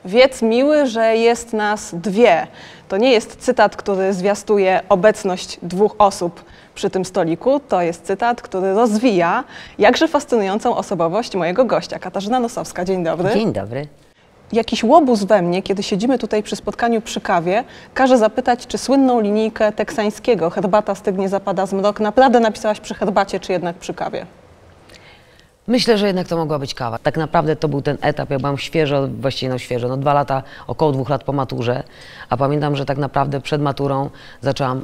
Wiedz miły, że jest nas dwie. To nie jest cytat, który zwiastuje obecność dwóch osób przy tym stoliku. To jest cytat, który rozwija jakże fascynującą osobowość mojego gościa. Katarzyna Nosowska, dzień dobry. Dzień dobry. Jakiś łobuz we mnie, kiedy siedzimy tutaj przy spotkaniu przy kawie, każe zapytać, czy słynną linijkę teksańskiego "herbata stygnie, zapada zmrok" naprawdę napisałaś przy herbacie, czy jednak przy kawie? Myślę, że jednak to mogła być kawa. Tak naprawdę to był ten etap, ja byłam świeżo, właściwie świeżo, 2 lata, około 2 lat po maturze, a pamiętam, że tak naprawdę przed maturą zaczęłam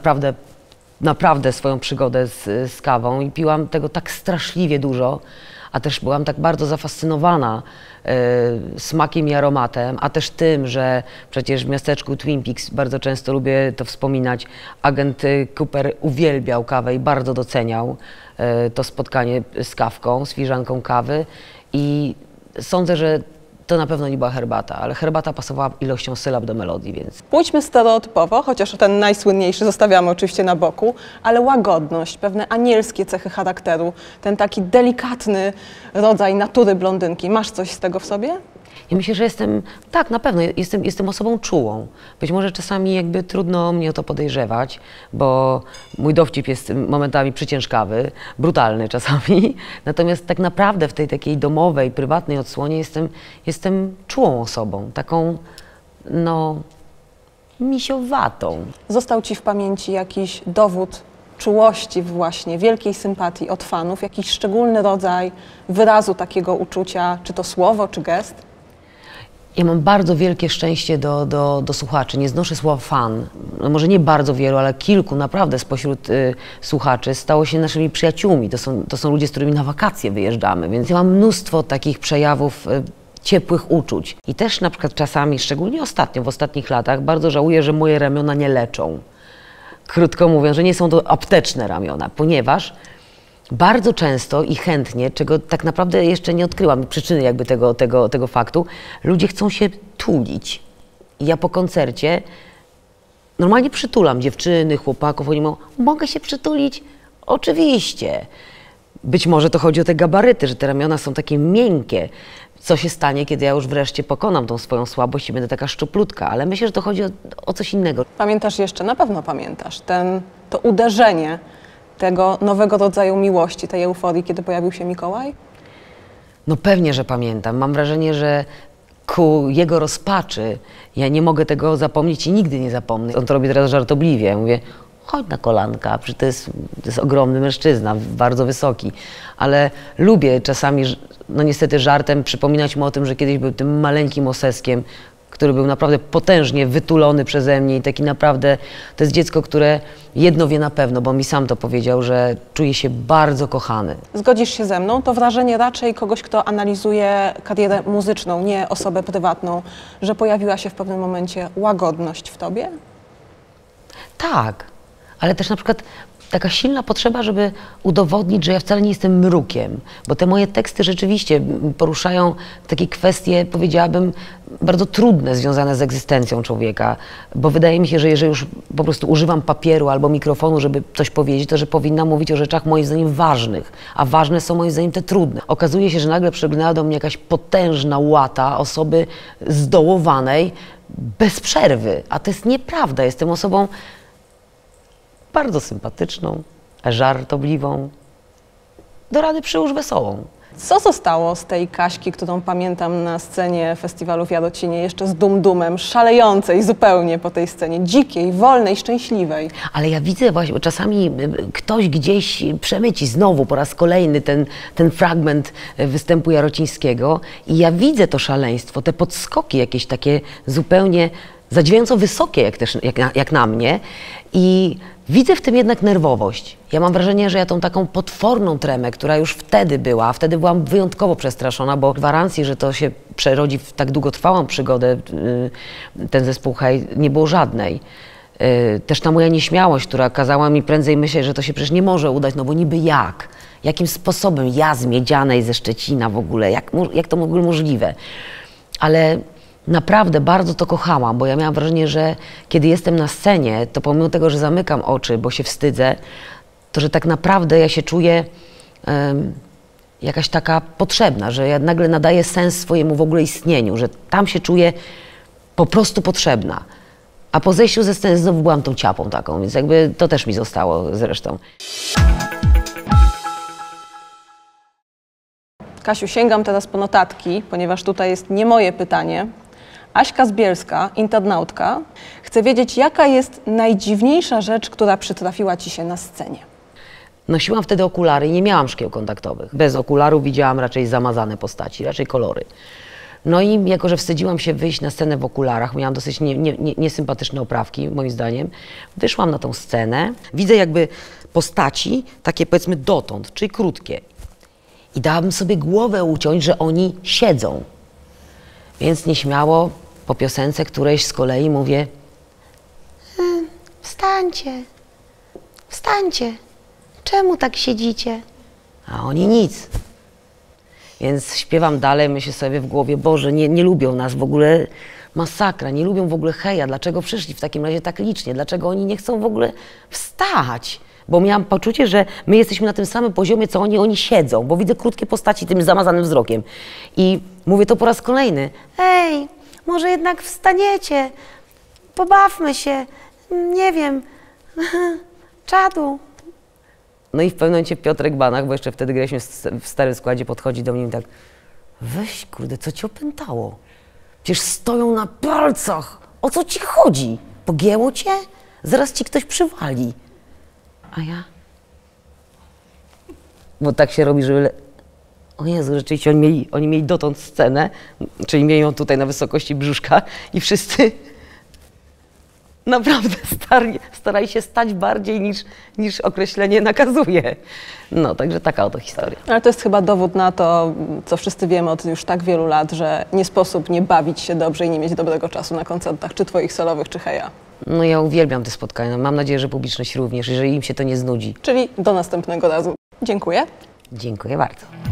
naprawdę swoją przygodę z kawą i piłam tego tak straszliwie dużo, a też byłam tak bardzo zafascynowana smakiem i aromatem, a też tym, że przecież w miasteczku Twin Peaks, bardzo często lubię to wspominać, agent Cooper uwielbiał kawę i bardzo doceniał to spotkanie z kawką, z filiżanką kawy i sądzę, że to na pewno nie była herbata, ale herbata pasowała ilością sylab do melodii, więc... Pójdźmy stereotypowo, chociaż ten najsłynniejszy zostawiamy oczywiście na boku, ale łagodność, pewne anielskie cechy charakteru, ten taki delikatny rodzaj natury blondynki. Masz coś z tego w sobie? Ja myślę, że tak, na pewno, jestem osobą czułą. Być może czasami jakby trudno mnie o to podejrzewać, bo mój dowcip jest momentami przyciężkawy, brutalny czasami. Natomiast tak naprawdę w tej takiej domowej, prywatnej odsłonie jestem czułą osobą, taką, no, misiowatą. Został ci w pamięci jakiś dowód czułości właśnie, wielkiej sympatii od fanów, jakiś szczególny rodzaj wyrazu takiego uczucia, czy to słowo, czy gest? Ja mam bardzo wielkie szczęście do słuchaczy. Nie znoszę słowa fan. No może nie bardzo wielu, ale kilku naprawdę spośród słuchaczy stało się naszymi przyjaciółmi. To są ludzie, z którymi na wakacje wyjeżdżamy, więc ja mam mnóstwo takich przejawów ciepłych uczuć. I też na przykład czasami, szczególnie ostatnio, w ostatnich latach, bardzo żałuję, że moje ramiona nie leczą. Krótko mówiąc, że nie są to apteczne ramiona, ponieważ bardzo często i chętnie, czego tak naprawdę jeszcze nie odkryłam, przyczyny jakby tego faktu, ludzie chcą się tulić. I ja po koncercie normalnie przytulam dziewczyny, chłopaków, oni mówią, mogę się przytulić? Oczywiście. Być może to chodzi o te gabaryty, że te ramiona są takie miękkie. Co się stanie, kiedy ja już wreszcie pokonam tą swoją słabość i będę taka szczuplutka, ale myślę, że to chodzi o coś innego. Pamiętasz jeszcze, na pewno pamiętasz, to uderzenie tego nowego rodzaju miłości, tej euforii, kiedy pojawił się Mikołaj? No pewnie, że pamiętam. Mam wrażenie, że ku jego rozpaczy ja nie mogę tego zapomnieć i nigdy nie zapomnę. On to robi teraz żartobliwie. Ja mówię, chodź na kolanka, przecież to jest ogromny mężczyzna, bardzo wysoki. Ale lubię czasami, no niestety żartem, przypominać mu o tym, że kiedyś był tym maleńkim oseskiem, który był naprawdę potężnie wytulony przeze mnie i taki naprawdę, to jest dziecko, które jedno wie na pewno, bo mi sam to powiedział, że czuje się bardzo kochany. Zgodzisz się ze mną? To wrażenie raczej kogoś, kto analizuje karierę muzyczną, nie osobę prywatną, że pojawiła się w pewnym momencie łagodność w tobie? Tak, ale też na przykład taka silna potrzeba, żeby udowodnić, że ja wcale nie jestem mrukiem, bo te moje teksty rzeczywiście poruszają takie kwestie, powiedziałabym, bardzo trudne, związane z egzystencją człowieka, bo wydaje mi się, że jeżeli już po prostu używam papieru albo mikrofonu, żeby coś powiedzieć, to że powinnam mówić o rzeczach moim zdaniem ważnych, a ważne są moim zdaniem te trudne. Okazuje się, że nagle przygnęła do mnie jakaś potężna łata osoby zdołowanej bez przerwy, a to jest nieprawda. Jestem osobą bardzo sympatyczną, żartobliwą, do rady przyłóż wesołą. Co zostało z tej Kaśki, którą pamiętam na scenie festiwalu w Jarocinie, jeszcze z dum-dumem, szalejącej zupełnie po tej scenie, dzikiej, wolnej, szczęśliwej? Ale ja widzę właśnie, czasami ktoś gdzieś przemyci znowu po raz kolejny ten fragment występu Jarocińskiego i ja widzę to szaleństwo, te podskoki jakieś takie zupełnie zadziwiająco wysokie, jak na mnie i widzę w tym jednak nerwowość. Ja mam wrażenie, że ja tą taką potworną tremę, która już wtedy była, a wtedy byłam wyjątkowo przestraszona, bo gwarancji, że to się przerodzi w tak długotrwałą przygodę, ten zespół Hej, nie było żadnej. Też ta moja nieśmiałość, która kazała mi prędzej myśleć, że to się przecież nie może udać, no bo niby jak? Jakim sposobem ja z Miedzianej, ze Szczecina w ogóle, jak to w ogóle możliwe? Ale naprawdę bardzo to kochałam, bo ja miałam wrażenie, że kiedy jestem na scenie, to pomimo tego, że zamykam oczy, bo się wstydzę, to że tak naprawdę ja się czuję jakaś taka potrzebna, że ja nagle nadaję sens swojemu w ogóle istnieniu, że tam się czuję po prostu potrzebna. A po zejściu ze sceny znowu byłam tą ciapą taką, więc jakby to też mi zostało zresztą. Kasiu, sięgam teraz po notatki, ponieważ tutaj jest nie moje pytanie. Aśka z Bielska, internautka, chce wiedzieć, jaka jest najdziwniejsza rzecz, która przytrafiła ci się na scenie. Nosiłam wtedy okulary i nie miałam szkieł kontaktowych. Bez okularów widziałam raczej zamazane postaci, raczej kolory. No i jako, że wstydziłam się wyjść na scenę w okularach, miałam dosyć niesympatyczne oprawki, moim zdaniem, wyszłam na tą scenę, widzę jakby postaci, takie powiedzmy dotąd, czyli krótkie. I dałabym sobie głowę uciąć, że oni siedzą. Więc nieśmiało po piosence którejś z kolei mówię: wstańcie, wstańcie, czemu tak siedzicie? A oni nic. Więc śpiewam dalej, myślę sobie w głowie: Boże, nie lubią nas w ogóle, masakra, nie lubią w ogóle Heja, dlaczego przyszli w takim razie tak licznie, dlaczego oni nie chcą w ogóle wstać? Bo miałam poczucie, że my jesteśmy na tym samym poziomie, co oni siedzą, bo widzę krótkie postaci tym zamazanym wzrokiem. I mówię to po raz kolejny: ej, może jednak wstaniecie, pobawmy się, nie wiem, czadu. No i w pewnym momencie Piotrek Banach, bo jeszcze wtedy graliśmy w starym składzie, podchodzi do mnie i tak: weź kurde, co ci opętało? Przecież stoją na palcach, o co ci chodzi? Pogięło cię? Zaraz ci ktoś przywali. A ja? Bo tak się robi, że... O Jezu, rzeczywiście oni mieli dotąd scenę, czyli mieli ją tutaj na wysokości brzuszka i wszyscy naprawdę starali się stać bardziej niż określenie nakazuje. No, także taka oto historia. Ale to jest chyba dowód na to, co wszyscy wiemy od już tak wielu lat, że nie sposób nie bawić się dobrze i nie mieć dobrego czasu na koncertach, czy twoich solowych, czy Heja. No ja uwielbiam te spotkania. Mam nadzieję, że publiczność również, jeżeli im się to nie znudzi. Czyli do następnego razu. Dziękuję. Dziękuję bardzo.